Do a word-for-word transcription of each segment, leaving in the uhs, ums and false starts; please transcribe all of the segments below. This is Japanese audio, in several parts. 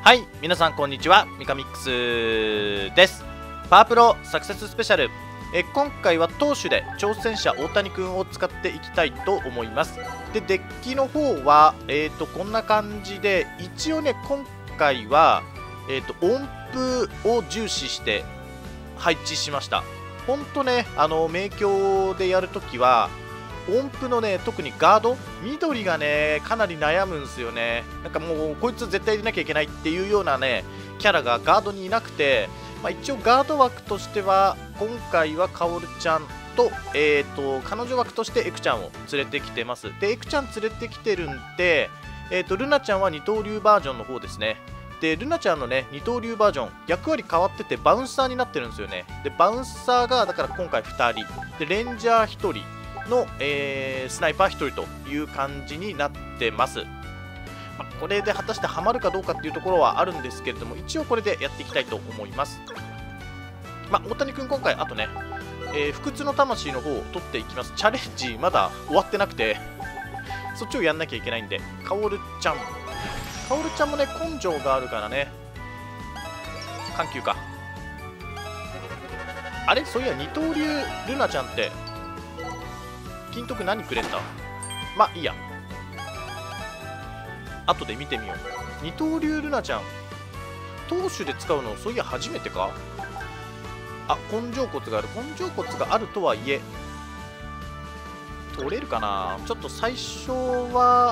はい、皆さんこんにちは、ミカミックスです。パワープロサクセススペシャル。え今回は投手で挑戦者大谷くんを使っていきたいと思います。で、デッキの方は、えーと、こんな感じで、一応ね、今回は、えーと、音符を重視して配置しました。ほんとね、あの、明鏡でやるときは、音符のね、特にガード、緑がね、かなり悩むんですよね。なんかもう、こいつ絶対入れなきゃいけないっていうようなね、キャラがガードにいなくて、まあ、一応ガード枠としては、今回はカオルちゃんと、えーと、彼女枠としてエクちゃんを連れてきてます。で、エクちゃん連れてきてるんで、えーと、ルナちゃんは二刀流バージョンの方ですね。で、ルナちゃんのね、二刀流バージョン、役割変わってて、バウンサーになってるんですよね。で、バウンサーが、だから今回ふたり、で、レンジャーひとり、の、えー、スナイパーひとりという感じになってます。まあ、これで果たしてハマるかどうかっていうところはあるんですけれども、一応これでやっていきたいと思います。まあ、大谷君今回、あとね、えー、不屈の魂の方を取っていきます。チャレンジまだ終わってなくて、そっちをやんなきゃいけないんで、カオルちゃん。カオルちゃんもね、根性があるからね、緩急か。あれそういや、二刀流ルナちゃんって、金徳何くれんだ。まあいいや、後で見てみよう。二刀流ルナちゃん投手で使うのそういや初めてか。あ、根性骨がある。根性骨があるとはいえ取れるかな。ちょっと最初は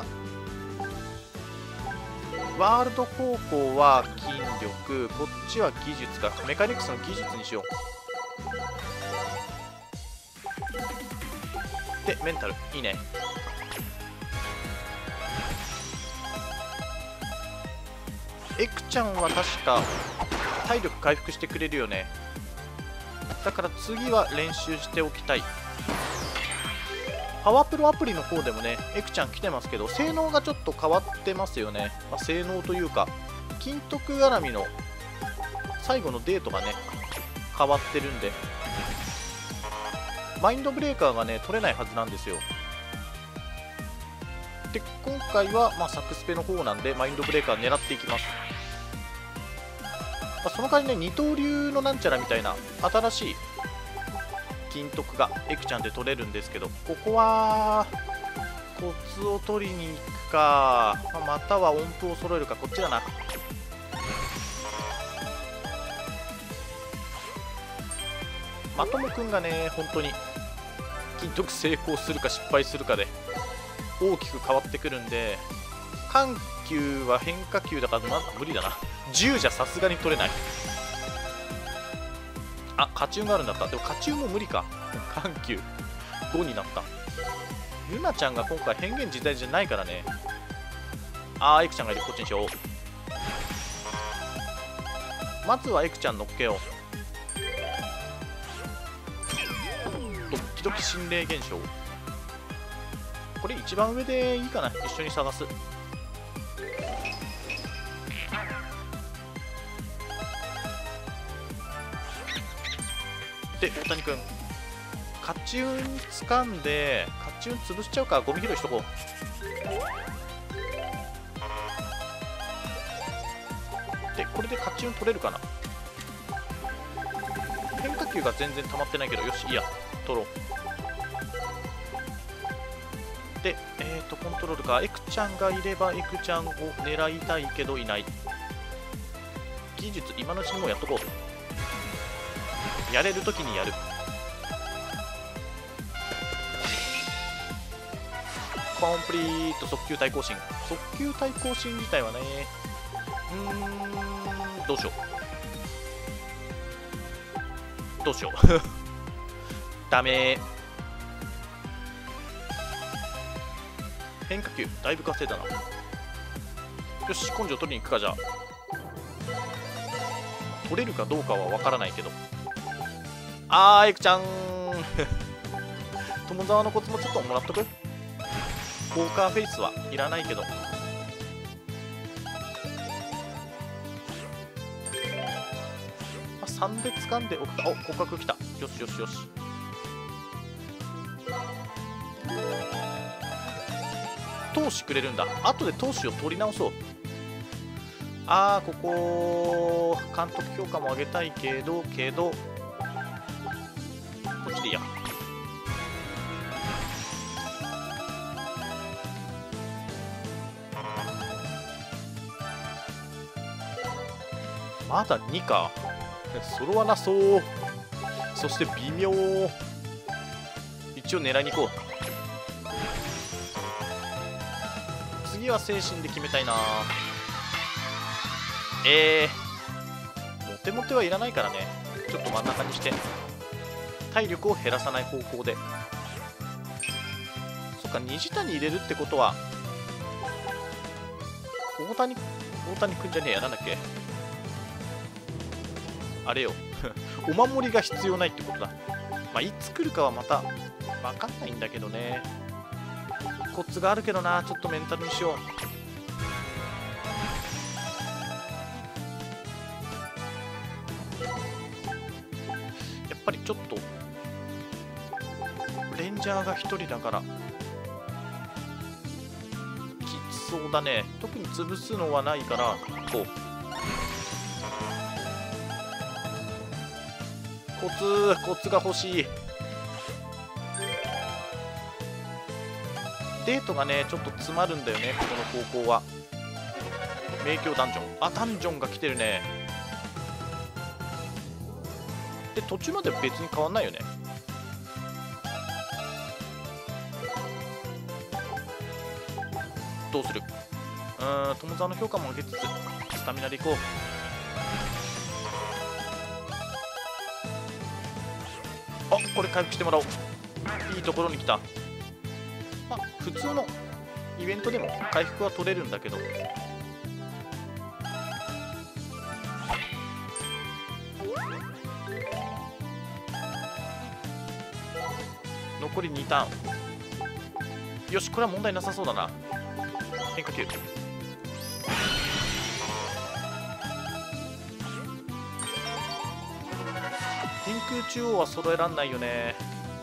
ワールド高校は筋力、こっちは技術か。メカニクスの技術にしよう。で、メンタルいいね。エクちゃんは確か体力回復してくれるよね。だから次は練習しておきたい。パワープロアプリの方でもね、エクちゃん来てますけど、性能がちょっと変わってますよね。まあ、性能というか、金徳絡みの最後のデートがね、変わってるんで、マインドブレーカーがね、取れないはずなんですよ。で、今回は、まあ、サクスペの方なんで、マインドブレーカー狙っていきます。まあ、その代わりね、二刀流のなんちゃらみたいな、新しい金徳がエクちゃんで取れるんですけど、ここは、コツを取りに行くか、まあ、または音符を揃えるか、こっちだな。まともくんがね、本当に、金徳成功するか失敗するかで大きく変わってくるんで、緩急は変化球だからまず無理だな。じゅうじゃさすがに取れない。あ、勝ち運があるんだった。でも勝ち運も無理か。緩急ごになった。ルナちゃんが今回変幻自在じゃないからね。あー、エクちゃんがいる。こっちにしよう。まずはエクちゃん乗っけよう。ドッキドキ心霊現象、これ一番上でいいかな。一緒に探す。で、大谷君勝ち運掴んで勝ち運潰しちゃうか。ゴミ拾いしとこう。で、これで勝ち運取れるかな。変化球が全然溜まってないけど、よし、いいや、取ろう。で、えーと、コントロールか。エクちゃんがいればエクちゃんを狙いたいけどいない。技術、今のうちにもうやっとこう。やれるときにやる。コンプリート。速球対抗心。速球対抗心自体はね、うーん、どうしよう。どうしよう。ダメー。変化球だいぶ稼いだな。よし、根性取りに行くか。じゃあ取れるかどうかは分からないけど。あー、エクちゃん友沢のコツもちょっともらっとく。ポーカーフェイスはいらないけど、まあ、さんで掴んでおくか。お、骨格きた。よしよしよし。投手くれるんだ。後で投手を取り直そう。 ああ、ここ監督評価も上げたいけどけどこっちでいいや。まだにか。揃わなそう。そして微妙。一応狙いに行こう。次は精神で決めたいな。えー、モテモテはいらないからね。ちょっと真ん中にして体力を減らさない方向で。そっか、虹谷入れるってことは大谷大谷くんじゃねえや、なんだっけあれよお守りが必要ないってことだ。まあいつ来るかはまた分かんないんだけどね。コツがあるけどな。ちょっとメンタルにしよう。やっぱりちょっとレンジャーがひとりだからきつそうだね。特に潰すのはないからこうコツコツが欲しい。デートがねちょっと詰まるんだよね、この高校は。迷宮ダンジョン、あ、ダンジョンが来てるね。で途中まで別に変わんないよね。どうする。うーん、友沢の評価も上げつつスタミナでいこう。あ、これ回復してもらおう。いいところに来た。まあ普通のイベントでも回復は取れるんだけど、残りにターン。よし、これは問題なさそうだな。変化球。天空中央は揃えらんないよね。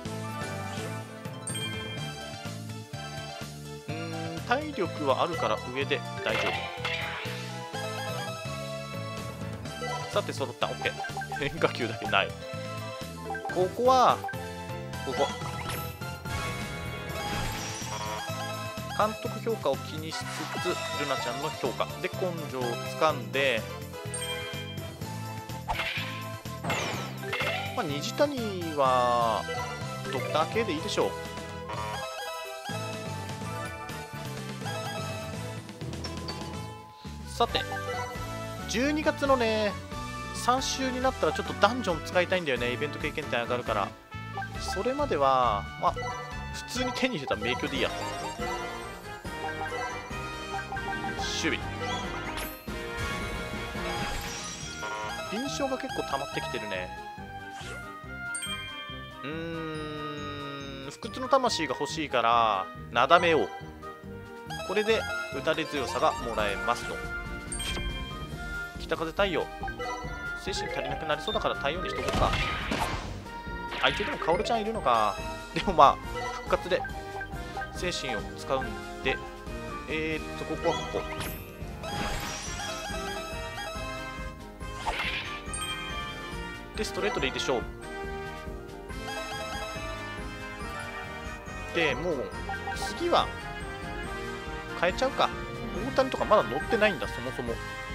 うーん、体力はあるから上で大丈夫。さて揃った。 OK。 変化球だけない。ここはここ監督評価を気にしつつルナちゃんの評価で根性をつかんで、まあ、虹谷はドクター系でいいでしょう。さてじゅうにがつのねさん週になったらちょっとダンジョン使いたいんだよね。イベント経験点上がるから。それまではまあ普通に手に入れた迷宮でいいや。守備臨床が結構溜まってきてるね。うーん、不屈の魂が欲しいからなだめよう。これで打たれ強さがもらえますと。北風太陽、精神足りなくなりそうだから太陽にしとこうか。相手でもカオルちゃんいるのか。でもまあ復活で精神を使うんで、えー、っとここはここでストレートでいいでしょう。でもう次は変えちゃうか。大谷とかまだ乗ってないんだ、そもそも。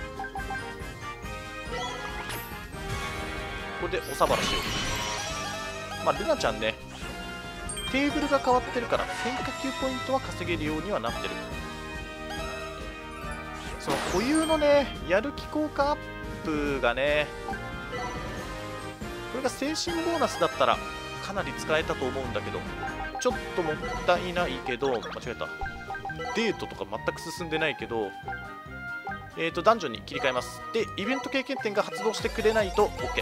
これでおさばらしよう。まあルナちゃんねテーブルが変わってるから変化球ポイントは稼げるようにはなってる。その固有のねやる気効果アップがね、これが精神ボーナスだったらかなり使えたと思うんだけど、ちょっともったいないけど、間違えた。デートとか全く進んでないけど、えーとダンジョンに切り替えます。でイベント経験点が発動してくれないと OK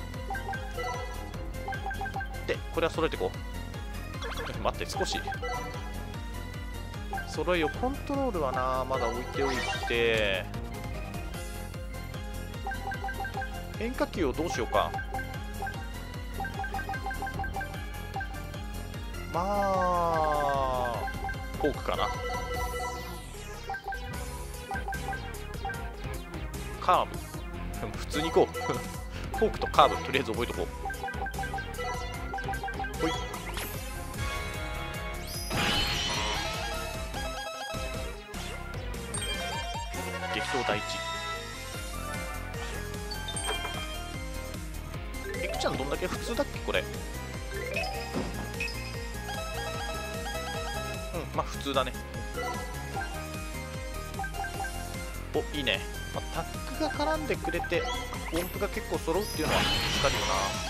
で、これは揃えていこう。待って、少し揃えよう。コントロールはなまだ置いておいて、変化球をどうしようか。まあフォークかな。 カーブ普通に行こうフォークとカーブとりあえず覚えとこう。ほい。激闘第一。エクちゃんどんだけ普通だっけこれ。うん、まあ普通だね。お、いいね。まあ、タックが絡んでくれて音符が結構揃うっていうのは助かるよ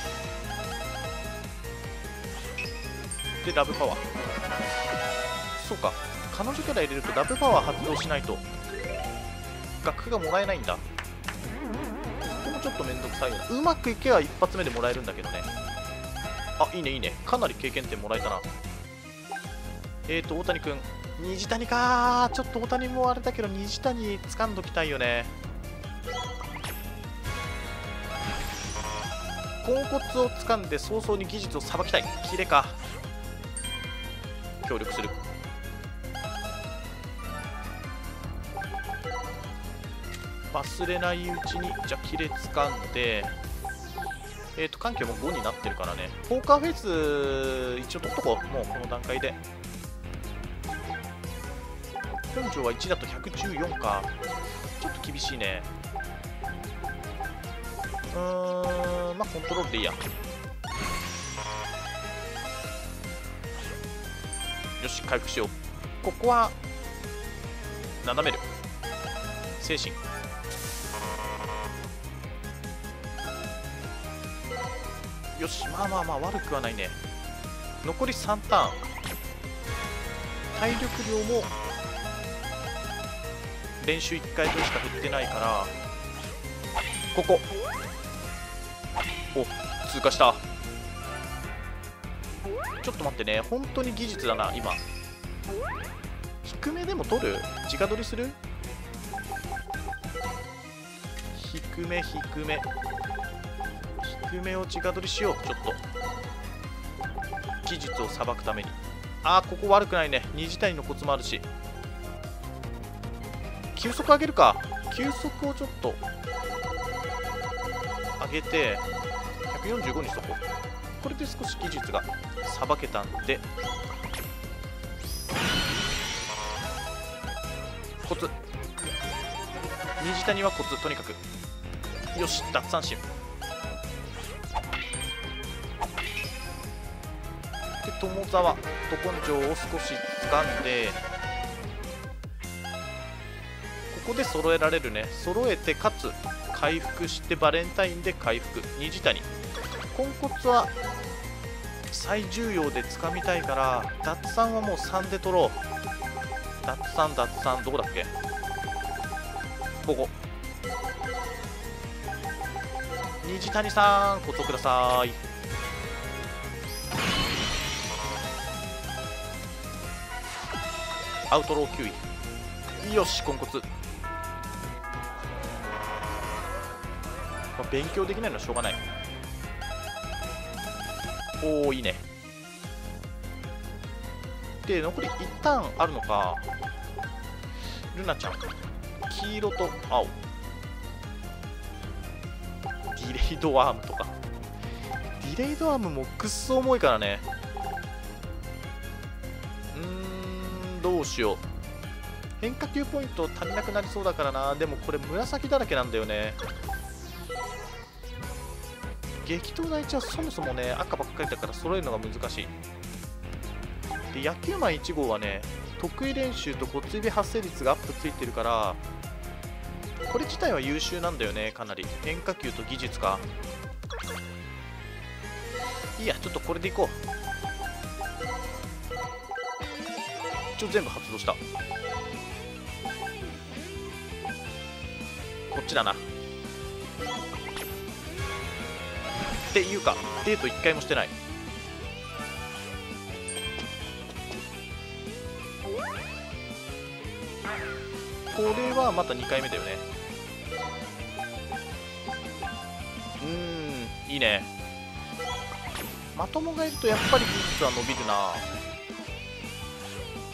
な。でラブパワー、そうか、彼女キャラ入れるとラブパワー発動しないと楽譜がもらえないんだ。ここもちょっとめんどくさいよな。うまくいけば一発目でもらえるんだけどね。あ、いいねいいね、かなり経験点もらえたな。えーと大谷くん、虹谷かー。ちょっと大谷もあれだけど虹谷掴んどきたいよね。ポンコツを掴んで早々に技術をさばきたい。キレか。協力する。忘れないうちにじゃあキレ掴んで、えっ、ー、と環境もごになってるからね。ポーカーフェイス一応取っとこう、もうこの段階で。本庄はいちだとひゃくじゅうよんか。ちょっと厳しいね。うーん、まあコントロールでいいや。よし、回復しよう。ここは斜める精神。よし、まあまあまあ悪くはないね。残りさんターン。体力量も練習いっかい分しか振ってないから、ここお通過した。ちょっと待ってね、本当に技術だな今。低めでも取る？直取りする？低め低め低めを直取りしよう。ちょっと技術をさばくために。あー、ここ悪くないね。虹谷のコツもあるし。球速上げるか。球速をちょっと上げてひゃくよんじゅうごにしとこう。これで少し技術がさばけたんで、コツ虹谷はコツ。とにかくよし、奪三振で、友沢と根性を少し掴んで、ここで揃えられるね。揃えてかつ回復してバレンタインで回復。虹谷ポンコツは最重要で掴みたいから、奪三はもうさんで取ろう。奪三奪三どこだっけ。ここ虹谷さんコツをください。アウトローきゅうい。よし、ポンコツ、まあ、勉強できないのはしょうがない。おお、いいね。で残りいちターンあるのか。ルナちゃん黄色と青。ディレイドアームとか。ディレイドアームもくっそ重いからね。うーん、どうしよう。変化球ポイント足りなくなりそうだからな。でもこれ紫だらけなんだよね。激闘第一はそもそもね赤ばっかりだから揃えるのが難しい。で野球マンいち号はね得意練習と骨指発生率がアップついてるから、これ自体は優秀なんだよね。かなり変化球と技術か。いいや、ちょっとこれでいこう。一応全部発動した。こっちだな。っていうかデートいっかいもしてない。これはまたにかいめだよね。うーん、いいね。まともがいるとやっぱり技術は伸びるな。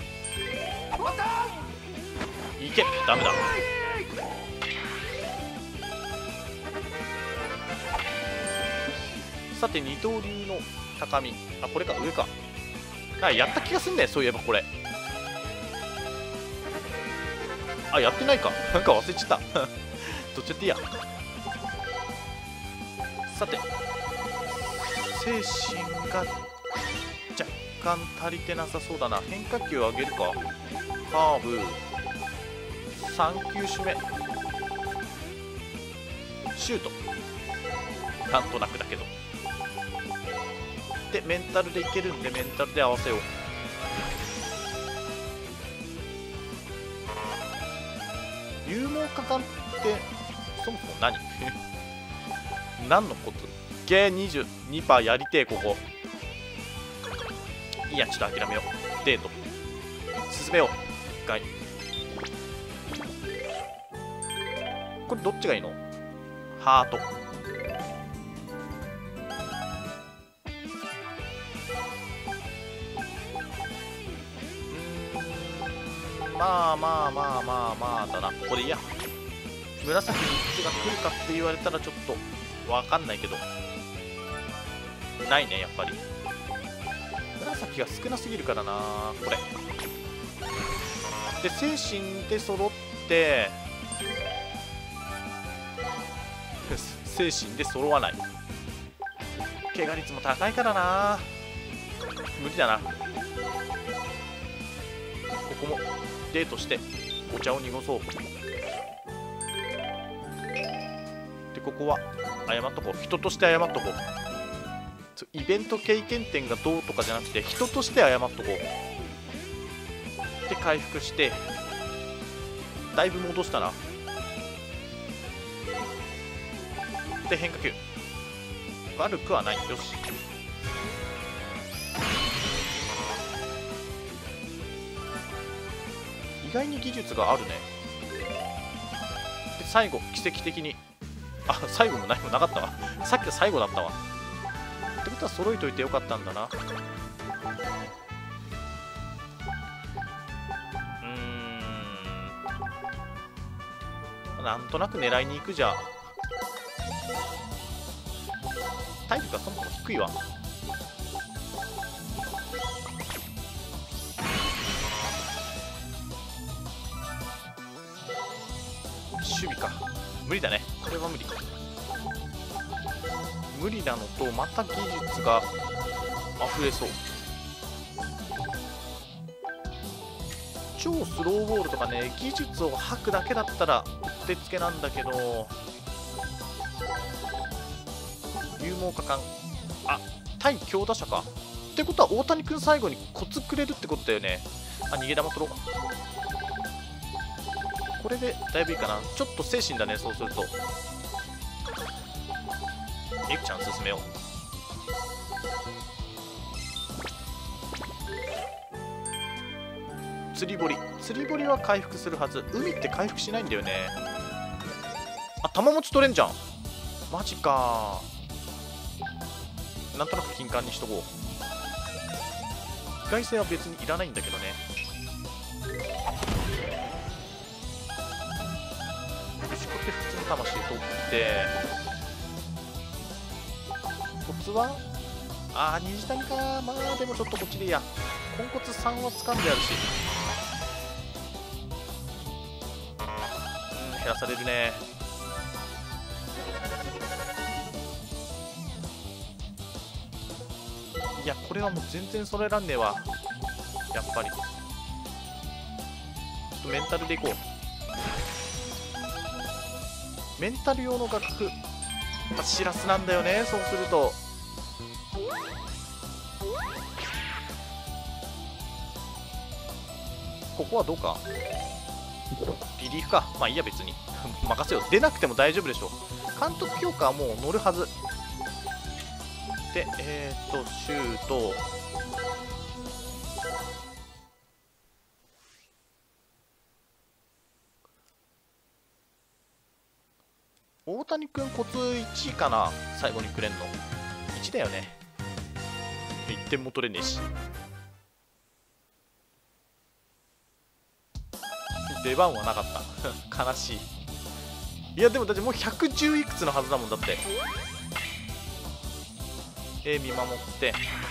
いけ、ダメだ。 さて二刀流の高み、あこれか上か、あやった気がすんね、そういえばこれ、あやってないかなんか忘れちゃったどっちやっていいや。さて精神が若干足りてなさそうだな。変化球を上げるか。カーブさん球種目シュート、なんとなくだけど。でメンタルでいけるんでメンタルで合わせよう。勇猛果敢ってそもそも何何のこと？ゲー にじゅうにパーセント やりてえここ。いやちょっと諦めよう。デート進めよう一回。これどっちがいいの？ハート。うーんまあまあまあまあまあだな。ここでいいや。紫みっつが来るかって言われたらちょっとわかんないけど、ないねやっぱり。紫が少なすぎるからなこれで。精神で揃って精神で揃わない。怪我率も高いからな無理だな。ここもデートしてお茶を濁そう。でここは謝っとこう。人として謝っとこう。イベント経験点がどうとかじゃなくて人として謝っとこう。で回復してだいぶ戻したな。で変化球悪くはない。よし意外に技術があるね。で最後奇跡的にあ最後も何もなかったわさっきが最後だったわ。ってことは揃えといてよかったんだな。うーんなんとなく狙いに行くじゃ。体力がそもそも低いわ。守備か無理だね。これは無理無理なのと、また技術が溢れそう。超スローボールとかね、技術を吐くだけだったらうってつけなんだけど、勇猛果敢、あ対強打者かってことは大谷君最後にコツくれるってことだよね。あ逃げ玉取ろう。これでだいぶいいかな。ちょっと精神だね。そうするとゆきちゃん進めよう。釣り堀釣り堀は回復するはず。海って回復しないんだよね。あ玉持ち取れんじゃん。マジか。なんとなく金管にしとこう。意外性は別にいらないんだけどね。よしこれで普通の魂取ってコツはあー虹谷か。まあでもちょっとこっちでいいや。ポンコツさんは掴んであるし、うん減らされるね。いやこれはもう全然それらんねえわやっぱり。ちょっとメンタルでいこう。メンタル用の楽譜シラスなんだよね。そうするとここはどうか。リリーフか。まあいいや別に任せよう。出なくても大丈夫でしょう。監督評価はもう乗るはずで、えー、っとシュート大谷君コツいちいかな。最後にくれんのいちだよね。いってんも取れねえし。出番はなかった悲しい。いやでもだってもうひゃくじゅういくつのはずだもん。だってえー、見守って。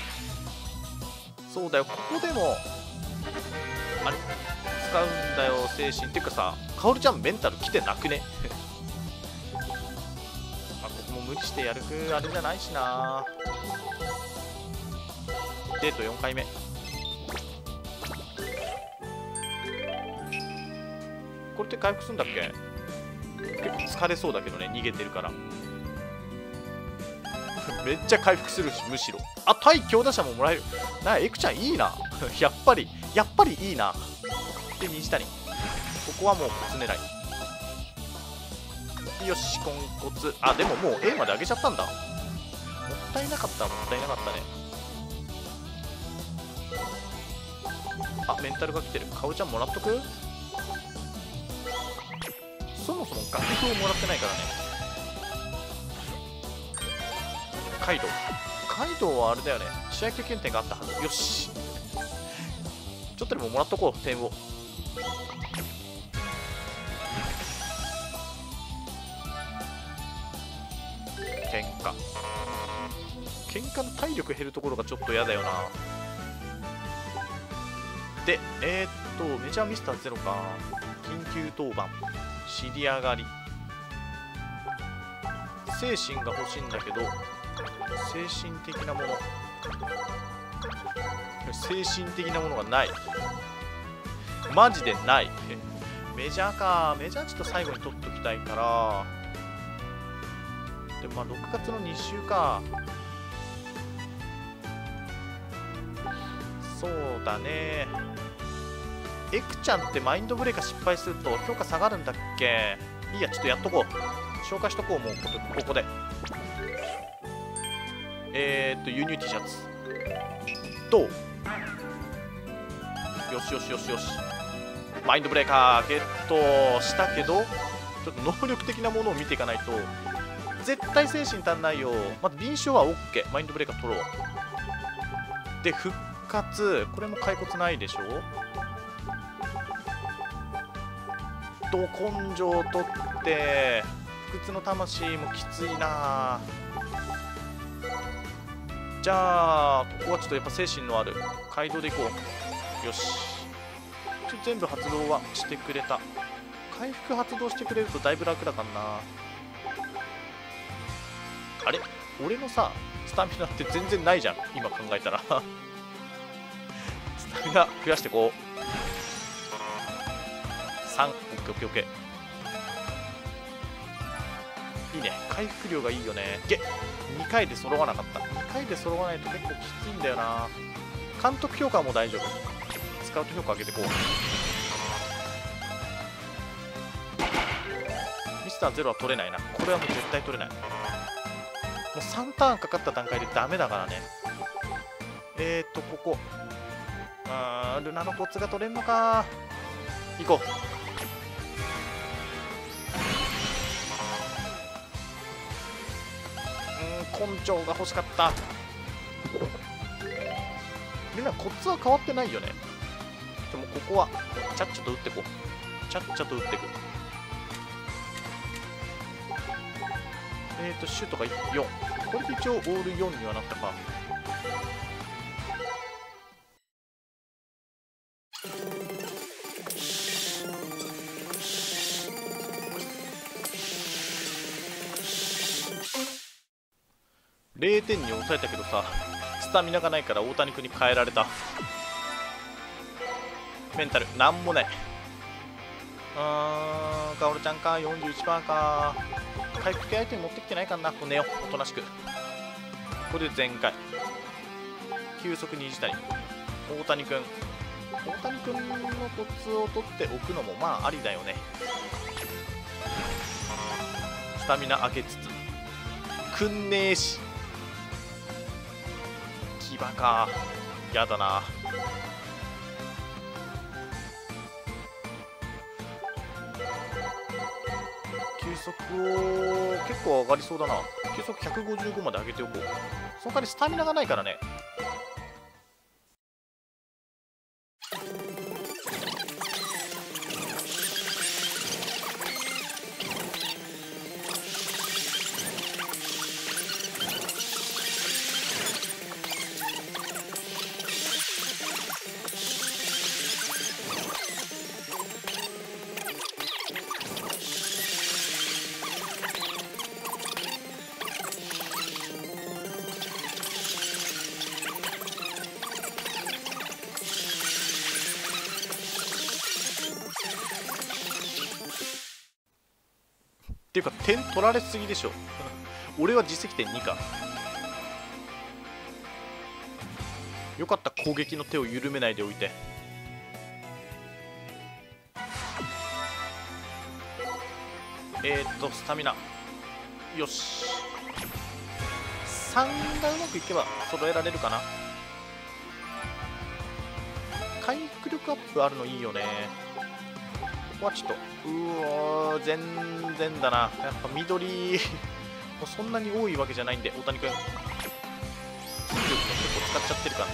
そうだよ、ここでもあれ使うんだよ精神っていうかさ、カオルちゃんメンタル来てなくねまあここも無理してやるくあれじゃないしな。デートよんかいめ。これって回復するんだっけ。結構疲れそうだけどね、逃げてるからめっちゃ回復するし、むしろ。あ、対強打者ももらえる。な、エクちゃんいいなやっぱりやっぱりいいな。で虹谷、ここはもうコツ狙い。よし、コンコツ。あ、でももう A まで上げちゃったんだ。もったいなかった、もったいなかったね。あ、メンタルが来てる。かおちゃんもらっとく。そもそも楽譜をもらってないからね。カイドウ。カイドウはあれだよね、試合経験点があったはず。よし、ちょっとでももらっとこう、点を。喧嘩喧嘩の体力減るところがちょっと嫌だよな。で、えー、っとメジャーミスターゼロか。緊急当番、知り上がり。精神が欲しいんだけど、精神的なもの精神的なものがない。マジでない。メジャーか。メジャーちょっと最後に取っときたいから。でもまあろくがつのに週か。そうだね。エクちゃんってマインドブレーカー失敗すると評価下がるんだっけ。いいや、ちょっとやっとこう。紹介しとこう、もうここで。えー、っと輸入 T シャツどう。よしよしよしよし。マインドブレーカーゲットしたけど、ちょっと能力的なものを見ていかないと。絶対精神足んないよ。まず臨床は OK。 マインドブレーカー取ろう。で復活、これも骸骨ないでしょ。ど根性取って不屈の魂もきついな。じゃあここはちょっとやっぱ精神のある街道でいこう。よし、ちょ全部発動はしてくれた。回復発動してくれるとだいぶ楽だからな。あれ、俺のさスタミナって全然ないじゃん今考えたらスタミナ増やしてこう。さん、オッケーオッケーオッケー。いいね、回復量がいいよね。げにかいで揃わなかった。にかいで揃わないと結構きついんだよな。監督評価はもう大丈夫。スカウト評価上げてこう。ミスターゼロは取れないな。これはもう絶対取れない。もうさんターンかかった段階でダメだからね。えーっとここあールナのコツが取れんのか。行こう。根性が欲しかった。みんなコツは変わってないよね。でもここはちゃっちゃと打ってこう。ちゃっちゃと打ってく。えっとシュートがよん。これで一応オールよんにはなったか。れいてんに抑えたけどさ、スタミナがないから大谷君に変えられた。メンタルなんもない。うーん、カオルちゃんか。 よんじゅういちパーセント か。回復系アイテム持ってきてないかな。こう寝よう、おとなしく。ここで全開。急速虹谷、大谷君。大谷君のコツを取っておくのもまあありだよね。スタミナ上げつつくんねえし。牙か、やだな。球速を結構上がりそうだな。球速ひゃくごじゅうごまで上げておこう。その代わりスタミナがないからね。 っていうか点取られすぎでしょ俺は実績点にか。よかった、攻撃の手を緩めないでおいて。えーっとスタミナよし、さんがうまくいけば揃えられるかな。回復力アップあるのいいよね。ここはちょっとうおー全然だな。やっぱ緑もうそんなに多いわけじゃないんで、大谷君筋力も結構使っちゃってるからね。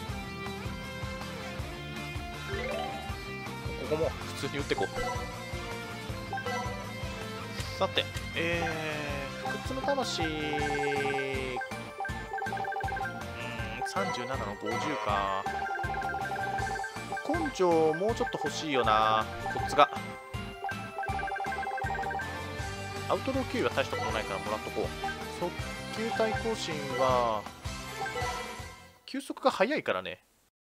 ここも普通に打ってこう。さて、えー、不屈の魂、うーん、さんじゅうななのごじゅうか。根性もうちょっと欲しいよな、コツが。アウトロー級は大したことないからもらっとこう。速球対抗心は、球速が速いからね。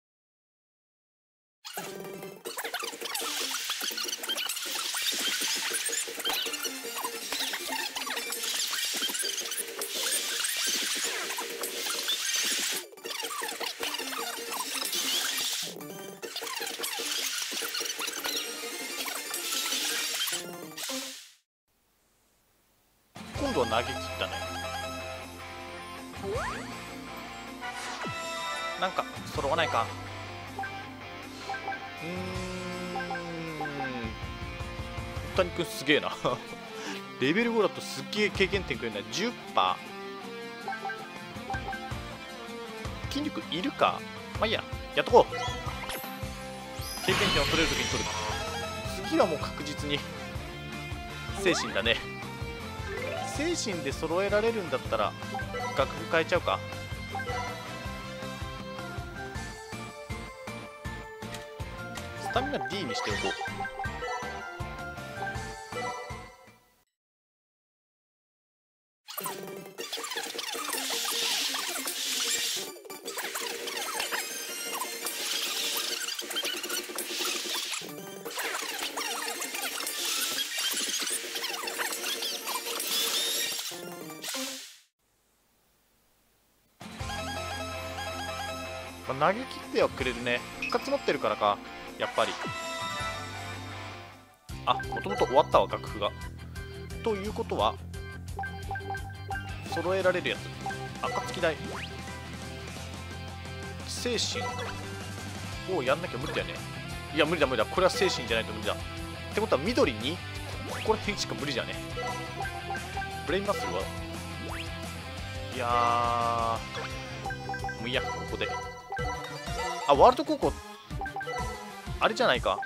今度は投げ切ったね。なんか揃わないか。うーん、大谷君すげえなレベルごだとすっげえ経験点くれるな。 じゅっパーセント 筋力いるか。まあいいや、やっとこう。経験点を取れるときに取る。次はもう確実に精神だね。精神で揃えられるんだったら楽譜変えちゃうか。スタミナ D にしておこう。まあ、投げ切ってはくれるね。復活持ってるからか、やっぱり。あ、もともと終わったわ、楽譜が。ということは、揃えられるやつ。暁台。精神をやんなきゃ無理だよね。いや、無理だ無理だ。これは精神じゃないと無理だ。ってことは、緑に、ここら辺しか無理じゃね。ブレインマッスルはいやー、もういいや、ここで。あ、ワールド高校、あれじゃないか。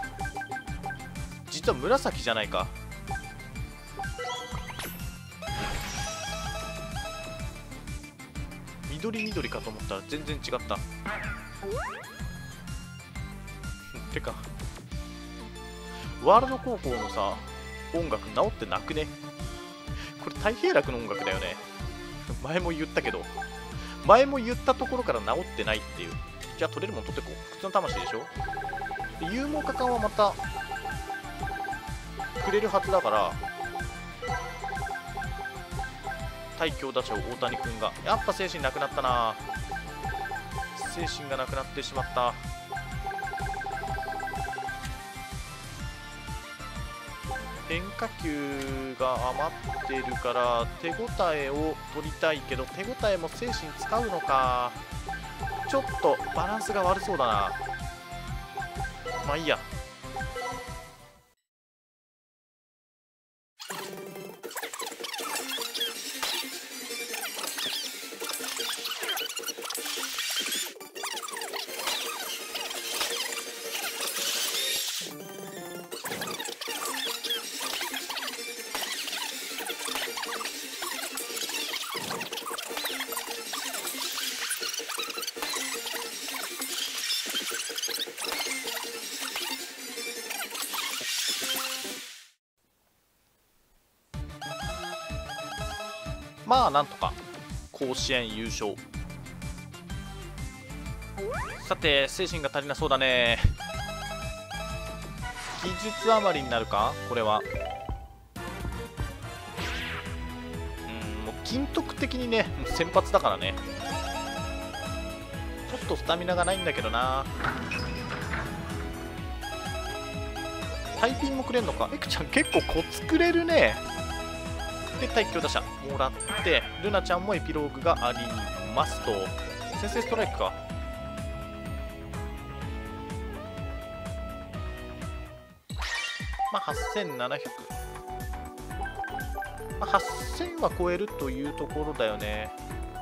実は紫じゃないか。緑緑かと思ったら全然違った。てか、ワールド高校のさ、音楽直ってなくね。これ太平楽の音楽だよね。前も言ったけど、前も言ったところから直ってないっていう。じゃあ取れるもん取ってこう。普通の魂でしょ。で勇猛果敢はまたくれるはずだから、対強打者を大谷君が。やっぱ精神なくなったな。精神がなくなってしまった。変化球が余ってるから手応えを取りたいけど、手応えも精神使うのか。ちょっとバランスが悪そうだな。まあいいや。まあなんとか甲子園優勝。さて精神が足りなそうだね。技術余りになるかこれは。 金徳的にね先発だからね。ちょっとスタミナがないんだけどな。タイピンもくれんのか。エクちゃん結構コツくれるね。で対強打者もらって、ルナちゃんもエピローグがありますと。先制ストライクか。まあはっせんななひゃく、まあ、はっせんは超えるというところだよね。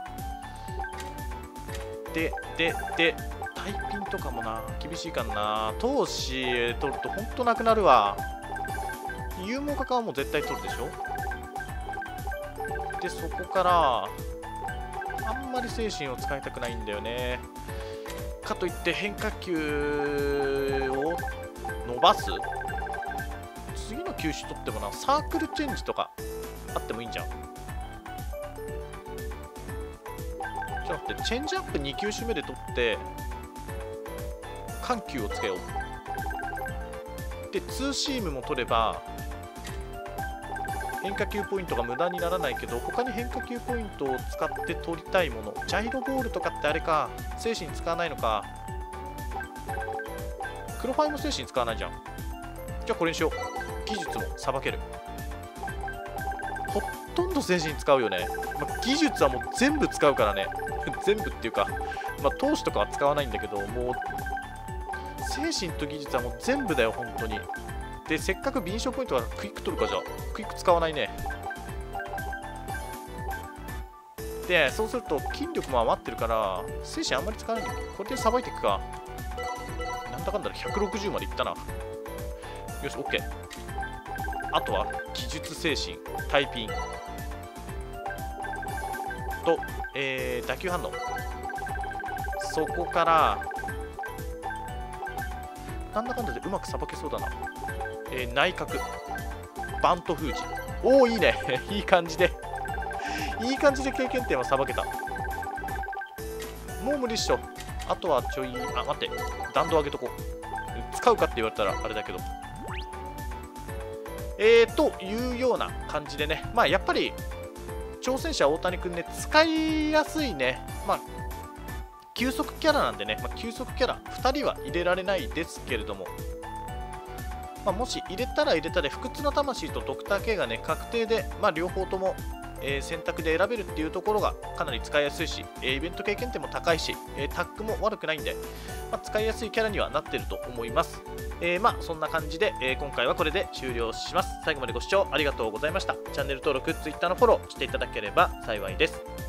でででタイピンとかもな厳しいかな。投資取るとほんとなくなるわ。勇猛化はもう絶対取るでしょ。でそこからあんまり精神を使いたくないんだよね。かといって変化球を伸ばす。次の球種取ってもな、サークルチェンジとかあってもいいんじゃん。ちょっと待って、チェンジアップに球種目で取って緩急をつけよう。でツーシームも取れば変化球ポイントが無駄にならないけど、他に変化球ポイントを使って取りたいもの、ジャイロボールとかってあれか、精神使わないのか。黒ファイも精神使わないじゃん。じゃあこれにしよう。技術もさばける。ほとんど精神使うよね。まあ、技術はもう全部使うからね。全部っていうか、まあ、投資とかは使わないんだけど、もう精神と技術はもう全部だよ、本当に。で、せっかく敏捷ポイントがクイック取るか。じゃあクイック使わないね。で、そうすると筋力も余ってるから精神あんまり使わないんだけど、これでさばいていくか。なんだかんだでひゃくろくじゅうまでいったな。よし OK。 あとは技術精神、タイピンと、えー、打球反応。そこからなんだかんだでうまくさばけそうだな。えー、内角バント封じ。おおいいねいい感じでいい感じで経験点はさばけた。もう無理っしょ。あとはちょい、あ待って、弾道上げとこう。使うかって言われたらあれだけど、えーというような感じでね。まあやっぱり挑戦者大谷君ね、使いやすいね。まあ急速キャラなんでね、まあ、急速キャラふたりは入れられないですけれども、まあ、もし入れたら入れたで不屈の魂とドクター K がね確定で、まあ、両方とも、えー、選択で選べるっていうところがかなり使いやすいし、えー、イベント経験点も高いし、えー、タッグも悪くないんで、まあ、使いやすいキャラにはなってると思います。えー、まあそんな感じで、えー、今回はこれで終了します。最後までご視聴ありがとうございました。チャンネル登録、Twitter のフォローしていただければ幸いです。